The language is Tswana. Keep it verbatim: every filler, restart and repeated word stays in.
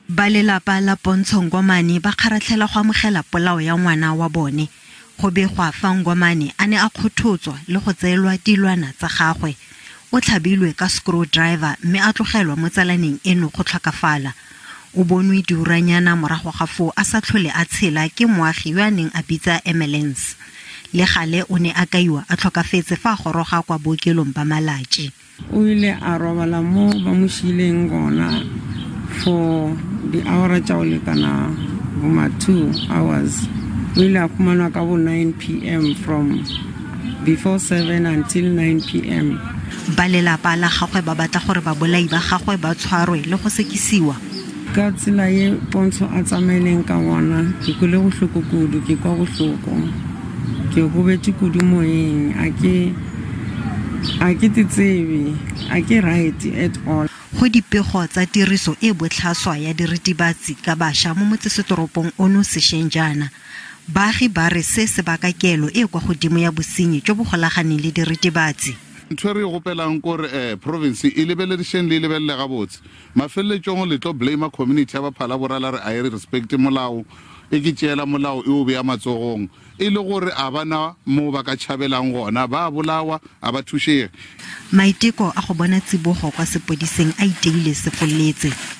Ba lelapa la Pontsho Ngomane ba kgaratlhela go amogela polao ya ngwana wa bone. Go begwa fa Ngomane a ne a kgothotswa le go tseelwa dilwana tsa gagwe. O tlhabilwe ka screwdriver mme a tlogelwa mo tsalaneng eno go tlhokafala. O bonwe diuranyana morago ga foo a sa tlhole a tshela ke moagi yo a neng a bitsa ambulance. Le gale o ne a kaiwa a tlhokafetse fa goroga kwa bookelong ba Malatsi. O ile a robala mo ba mo shileng gona for the hour tsa o lekana boma two hours. O ile a kumanwa ka bo nine p m from before seven until nine p m Ba lelapa la gagwe ba batla gore ba bolai ba gagwe ba tshwarwe le go sekisiwa. Ka tsela ye Pontsho a tsamaileng ka ngwana ke kole go hloko kudu ke kwa go hloko ke go betse kudu moeng a ke a ke tsebe a ke right at all. Go dipego tsa tiriso e botlhaswa ya diritibatsi ka basha mo motsesetoropong ono sešeng jaana. Baagi ba re se se baka kelo e kwa godimo ya bosenyi jo bo golaganeng le diritibatsi. Ntho re gopelang gore eh province e lebeledisheng le lebelle ga botse mafelletšong le tlo blame community ya ba phala borala re a respect molao e ke tšela molao e o be ya matsogong e le gore a bana mo ba ka tšhabelang gona ba bolawa a ba thušege. Maiteko a go bona tsibogo kwa sepodiseng a iteile se foletse.